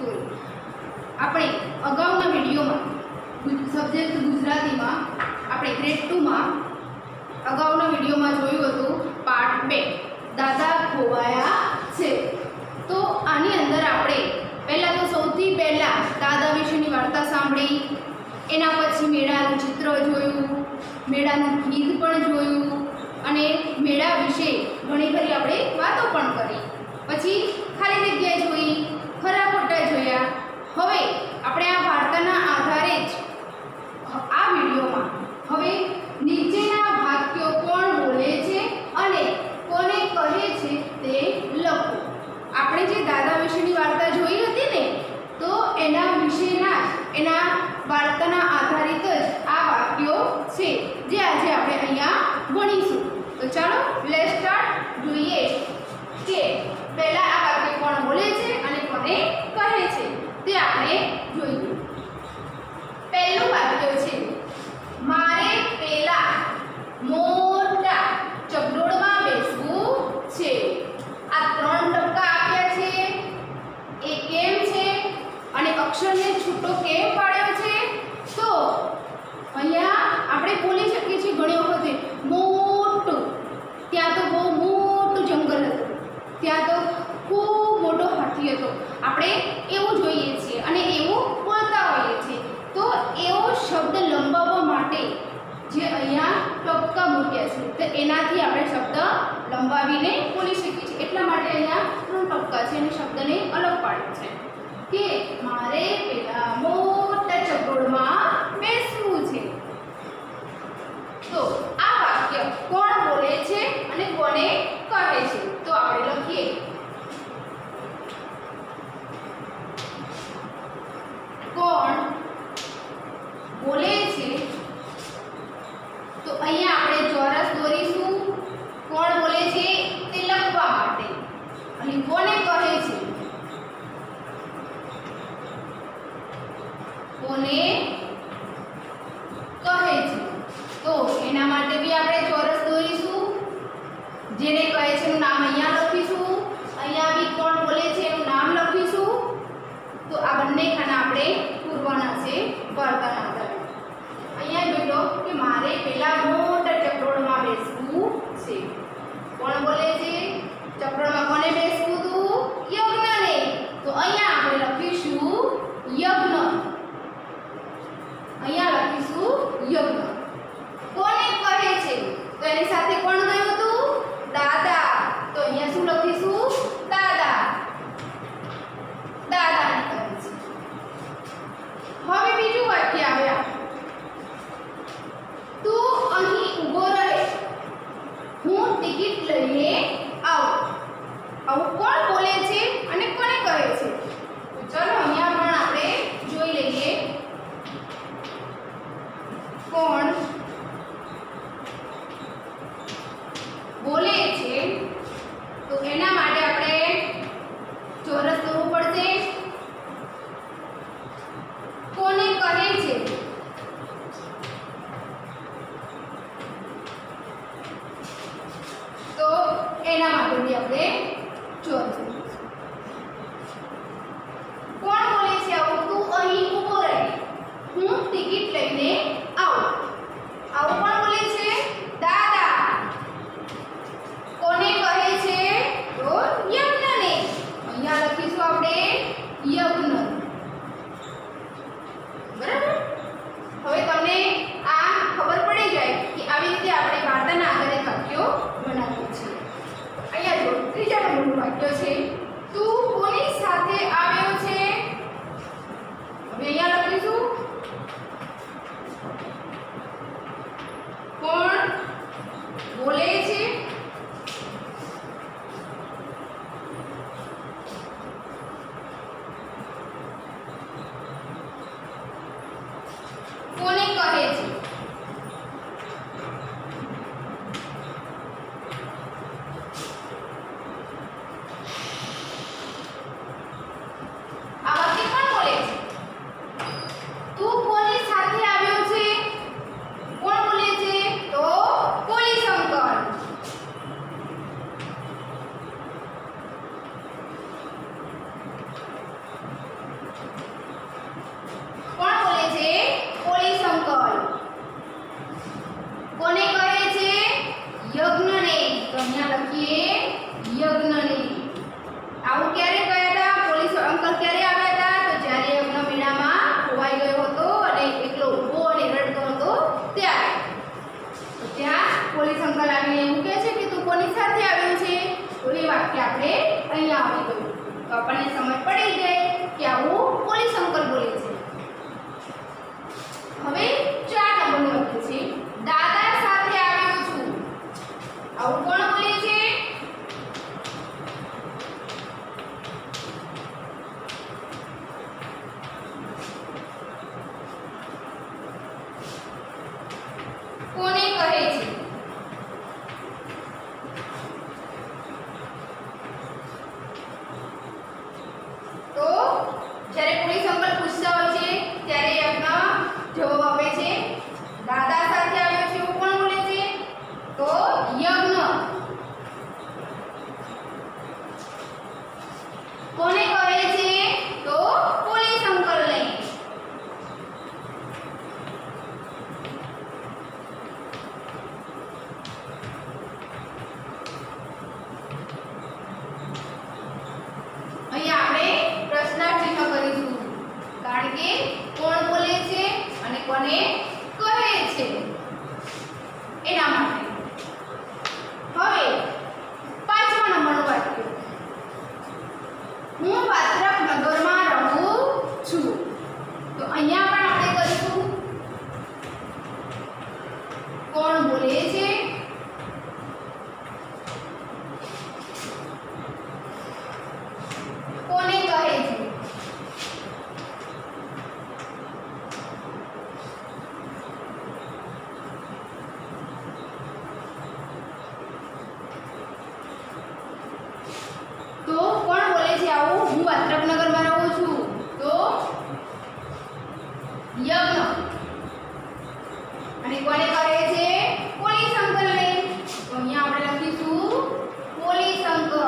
Story. આપણે અગાઉના વિડીયોમાં સબ્જેક્ટ ગુજરાતીમાં આપણે ગ્રેડ 2 માં અગાઉના વિડીયોમાં જોયું હતું પાર્ટ 2 દાદા ખોવાયા છે. તો આની અંદર આપણે પહેલાં તો સૌથી પહેલાં દાદા વિશેની વાર્તા સાંભળી, એના પછી મેળાનું ચિત્ર જોયું, મેળાનું ગીત પણ જોયું અને મેળા વિશે ઘણી ખરી આપણે વાતો પણ કરી. પછી ખાલી જગ્યા જોઈ, ખરા ખોટા જોયા. હવે આપણે આ વાર્તાના આધારે જ આ વિડીયોમાં હવે નીચેના વાક્યો કોણ બોલે છે અને કોને કહે છે તે લખો. આપણે જે દાદા વિશેની વાર્તા જોઈ હતી ને, તો એના વિશેના એના વાર્તાના આધારિત જ આ વાક્યો છે જે આજે આપણે અહીંયા ભણીશું. તો ચાલો લેટ્સ સ્ટાર્ટ. જોઈએ કે પહેલા આ વાક્ય કોણ બોલે છે અને કોને કહે છે તે આપણે જોઈએ. પહેલું વાક્ય છે, મારે પેલા મોટા ચકડોળમાં બેસવું છે. આ 3 ટપકા આપ્યા છે, એ કેમ છે અને અક્ષરને છૂટો કેમ પાડ્યો છે? તો અહીંયા આપણે બોલી શકીએ છીએ ઘણી વખતે મોટું. ત્યાં તો બહુ મોટું જંગલ હતું, ત્યાં તો ખૂબ મોટો હાથી હતો. આપણે એવું જોઈએ છીએ અને એવું બોલતા હોઈએ છીએ. તો એવો શબ્દ લંબાવવા માટે જે અહીંયા ટપકા મૂક્યા છે, તો એનાથી આપણે શબ્દ લંબાવીને બોલી શકીએ છીએ. એટલા માટે અહીંયા 3 ટપકા છે અને શબ્દને અલગ પાડ્યો છે કે મારે પેલા મોટા ચકડોળમાં બેસવું છે. તો આ વાક્ય કોણ બોલે છે અને કોને કહે છે? તો આપણે લખીએ, કોણ બોલે છે. તો અહીંયા આપણે ચોરસ દોરીશું કોણ બોલે છે તે લખવા માટે. અને કોને કહે છે, કોને કહે છે. તો એના માટે બી આપણે ચોરસ દોરીશું. જેને કહે છે એનું નામ અહીંયા લખીશું, અહીંયા બી કોણ બોલે છે એનું નામ લખીશું. તો આ બંને ખાના આપણે પૂરવાના છે વાર્તાના આધારે. અહીંયા જોઈ લો કે મારે પેલા મોટા ચકડોળમાં બેસવું છે. કોણ બોલે છે? ચકડોળમાં કોને બેસવું હતું? યજ્ઞને. તો અહીંયા આપણે લખીશું યજ્ઞ. અહીંયા લખીશું યજ્ઞ. કોને કહે છે? તો એની સાથે કોણ ગયું હતું? દાદા. તો અહીંયા શું લખીશું? દાદા. દાદાને કહે છે. હવે બીજું વાક્ય આવ્યા, તું અહીં ઊભો રહે, હું ટિકિટ લઈને આવું. આવું કોણ બોલે છે અને કોને કહે છે? તો ચલો અહીંયા પણ આપણે જોઈ લઈએ કોણ બોલે છે. તો એના માટે આપણે ચોરસ દોરવું પડશે. કોને કહે છે? તો એના માટે બી આપણે ચોરસ આવું ક્યારે ગયા હતા? પોલીસ અંકલ ક્યારે આવ્યા હતા? તો જ્યારે યજ્ઞ વીણામાં ખોવાઈ ગયો હતો અને એકલો ઊભો અને રડતો હતો ત્યારે. તો ત્યાં પોલીસ અંકલ આવીને એવું કહે છે કે તું કોની સાથે આવ્યો છે? તો એ વાક્ય આપણે અહીંયા આવી ગયું. તો આપણને સમજ પડી ગઈ કે આવું પોલીસ અંકલ બોલે છે. હવે 4 નંબરનું વાક્ય છે દાદા સાથે આવ્યો છું. આવું કોણ બોલે છે? કોને કહે છે? તો જ્યારે પોલીસ અંકલ પૂછતા હોય છે ત્યારે યજ્ઞ જવાબ આપે છે દાદા સાથે આવ્યો છે. એવું કોણ બોલે છે? તો યજ્ઞ. કોને કહે છે? તો પોલીસ અંકલને. અહીંયા આપણે પ્રશ્નાર્થ ચિહ્ન કરીશું કારણ કે કોણ બોલે છે અને કોને કહે છે એના માટે. હવે 5મા નંબરનું વાક્ય હું વાત્રક નગરમાં રહું છું. તો અહીંયા પણ આપણે કરીશું કોણ બોલે છે, કોને કહે છે. તો કોણ બોલે છે આવું? હું વાત્રકનગરમાં રહું છું. તો યજ્ઞ. અને કોને કહે છે? પોલીસ અંકલને. તો અહીંયા આપણે લખીશું પોલીસ અંકલ.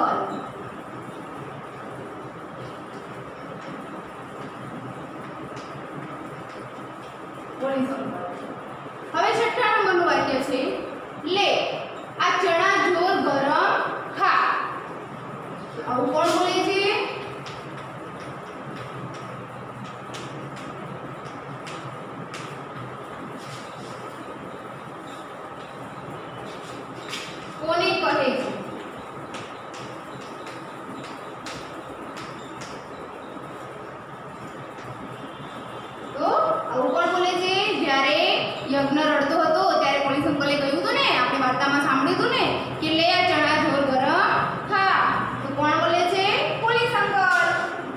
Police uncle. હવે 6 નંબરનું વાક્ય છે લે આ ચણા જોર ગરમ ખા. આવું કોણ બોલે છે? કોને કહે છે? તો આવું કોણ બોલે છે? જ્યારે યજ્ઞ રડતો હતો ત્યારે પોલીસ અંકલે કહ્યું હતું ને, આપણે વાર્તામાં સાંભળ્યું હતું ને કે લે આ ચણા જોર ગરમ ખા. તો કોણ બોલે છે? Police uncle.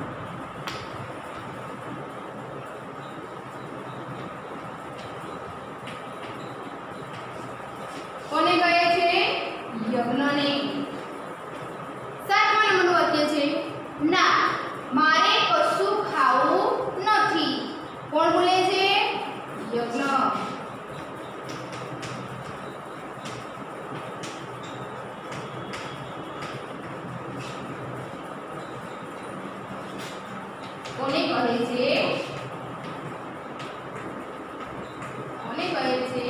કોને કહે છે? યજ્ઞને. 7મા નંબરનું વાક્ય છે ના મારે કશું ખાવું નથી. કોણ બોલે છે? યજ્ઞ. કોને કહે છે? કોને કહે છે?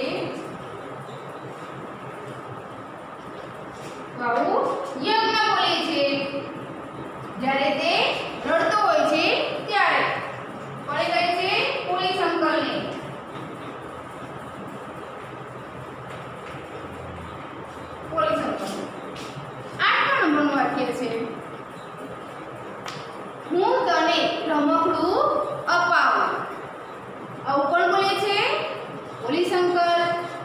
આવું યજ્ઞ બોલે છે જ્યારે તે રડતો હોય છે ત્યારે. કોને કહે છે? પોલીસ અંકલને. Police uncle. 8મા નંબરનું વાક્ય છે હું તને રમકડું અપાવું. આવું કોણ બોલે છે? Police uncle.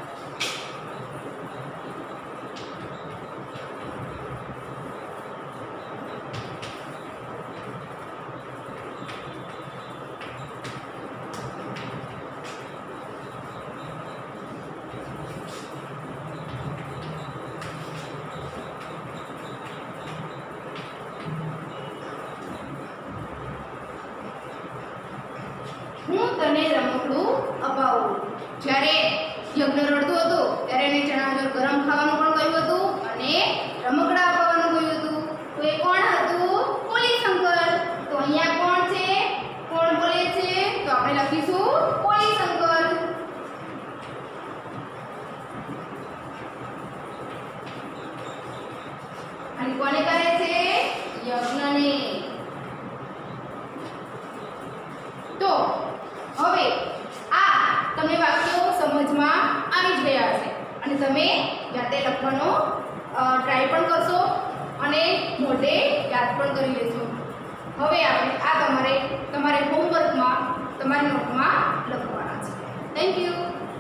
હું તને રમકડું અપાવું. જ્યારે યજ્ઞ રડતો હતો ત્યારે એને ચણા જોર ગરમ ખાવાનું પણ કહ્યું હતું અને રમકડા અપાવવાનું કહ્યું હતું. તો એ કોણ હતું? Police uncle. તો અહીંયા કોણ છે? કોણ બોલે છે? તો આપણે લખીશું પોલીસ અંકલ. અને કોને કહે છે? યજ્ઞને. તો હવે આ તમને વાક્યો સમજમાં આવી જ ગયા હશે અને તમે જાતે લખવાનો ટ્રાય પણ કરશો અને મોઢે યાદ પણ કરી લેશો. હવે આપણે આ તમારે હોમવર્કમાં તમારી નોટમાં લખવાના છે. Thank you.